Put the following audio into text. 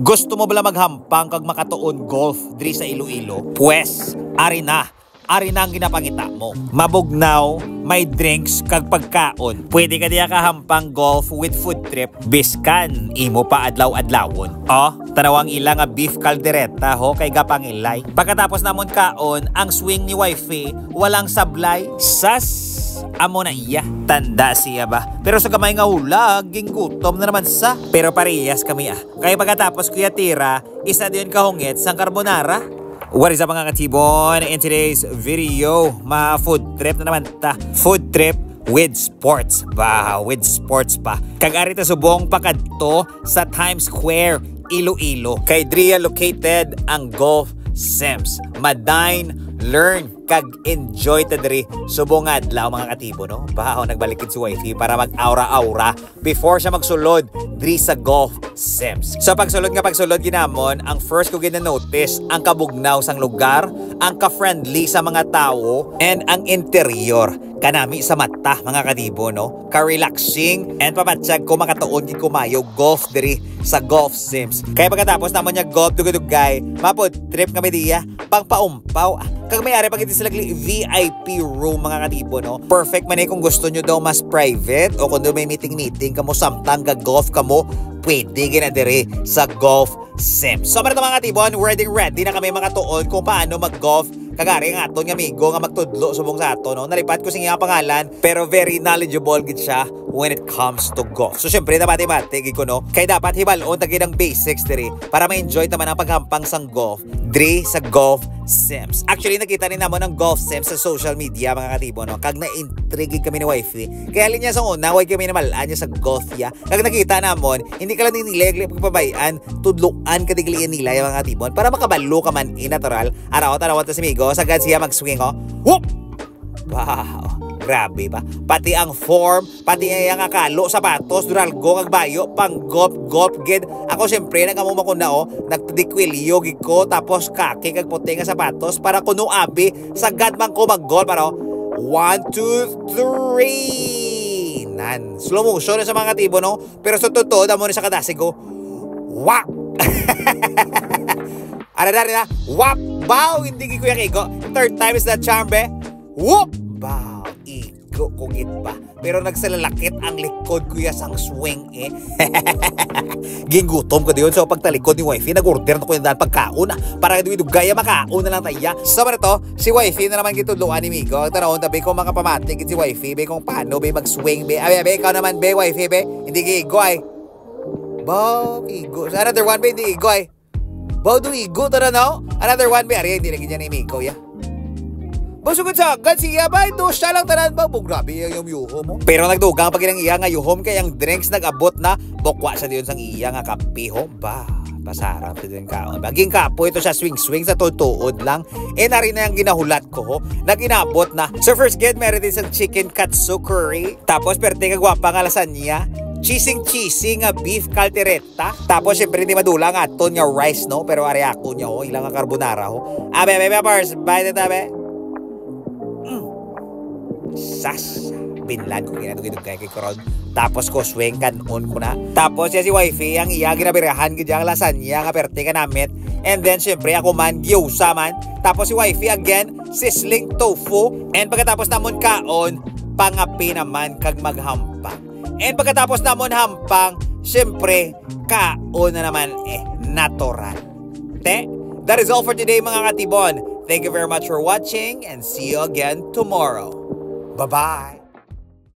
Gusto mo bala maghampang kag makatuon golf diri sa Iloilo? Pwes, ari na ang ginapangita mo. Mabugnaw, may drinks kag pagkaon. Pwede ka diya kahampang golf with food trip. Biskan, imo pa adlaw-adlawon. Tanawang ilang nga beef caldereta ho kay gapangilay. Pagkatapos namon kaon, ang swing ni wifey, walang sablay. Amo na iya. Tanda siya ba? Pero sa kamay nga hulag, ginggutom na naman sa. Pero parehas kami Kaya pagkatapos kuya tira, isa din kahungit sang carbonara. What is up mga katibon? In today's video, food trip na naman ta. Food trip with sports. With sports pa. Kag-ari ta subong pakadto sa Times Square, Iloilo. Kay Dria located ang golf sims. Madine, learn, kag enjoy ta diri subong adlaw mga katibo no. Nagbalikid si wifey para mag-aura-aura before siya magsulod diri sa golf sims. So pagsulod ginamon, ang first ko gina-notice ang kabugnaw sang lugar, ang ka-friendly sa mga tao, and ang interior kanami sa mata mga katibo no. Ka-relaxing and papatsag ko makatuon gid kumayo golf diri sa golf sims. Kaya pagkatapos namon niya golf dugay-dugay, mapod trip kami diya pang paumpaw. Kag may ari pag iti sila VIP room mga katibo no. Perfect man kung gusto nyo daw mas private o kung may meeting kamo samtang gag-golf kamo, pwede gina diri sa golf sims. So mga katibon, ready na kami mga tuon kung paano mag-golf. Kagari nga aton nga amigo nga magtudlo subong sa ato no. Nalipat ko sing pangalan pero very knowledgeable gid siya when it comes to golf. So syempre dapat gid ko no. Kay dapat hibalon tagid ang basics diri para ma-enjoy taman ang paghampang sang golf diri sa golf sims. Actually nakita ni namon ang golf sims sa social media mga katibo no. Kag na-intrigue kami ni wifey. Kaya linya sa una way kami namalaan niya sa golf ya. Kag nakita namon hindi ka lang nilagli pagpabayan, tudloan ka digli nila yung mga katibon para makabalo ka man natural. Araw tanawan ta si Migo sagad siya mag-swing Whoop! Wow! Grabe ba? Pati ang form, pati ang akalo, sapatos, duralgo, kag bayo, pang golf gid. Ako syempre nagamuma ko na nagdikwilyo gid ko tapos kaki kag puti nga sapatos para kuno abi sagad man ko mag-golf para 1 2 3. Nan. Slow motion sa mga katibo no. Pero sa totoo damo ni sa kadasig ko. Wap! Aradari na. Wap! Bow! Hindi ko kuya kigo. Third time is the charm be. Whoop! Bow! Igo kugit ba? Pero nagsalalakit ang likod kuya sang swing Ginggutom ko diyon. So pagtalikod ni wifey, nag-order na ko yung daan pagkaon para dugaya makaon na lang taya. So para to, si wifey na naman gitudloan ni Migo. Tanawon tabi ko makapamatik si wifey be kung paano be mag-swing be. Abi ikaw naman be wifey be. Hindi kigo ay. Bow! Igo. Another one be hindi igo ay. Bow do igo tara no? Another one be ari hindi lagi niya ni Migo ya. Basugod sa agad siya ba? Ito siya lang tanan ba? Grabe yung yuhom mo. Pero nagdugang pag ilang iya nga yuhom kay ang drinks nag-abot na bukwa sa diyon sang iya nga kape ba? Pasarap sa diyon kaon. Baging kapo ito siya swing sa tutuod lang. Nari na yung ginahulat ko naginabot na. So first get meron din sang chicken katsu curry. Tapos perte kagwapa nga lasagna. Cheesing nga beef caldereta. Tapos syempre hindi madula nga aton nga rice no. Pero ari ako niya ilang nga carbonara Abe bars, bye na tabe. Sas binlan ko ginadugidug kay Koron. Tapos ko swing kanon ko na. Tapos si wifey ang iya ginabirahan gid ang lasagna nga perte ka namit. And then syempre ako man gyosa man. Tapos si wifey again sizzling tofu. And pagkatapos namon kaon pangapi naman kag maghampang. And pagkatapos namon hampang syempre kaon na naman natural. That is all for today mga katibon. Thank you very much for watching and see you again tomorrow. Bye-bye.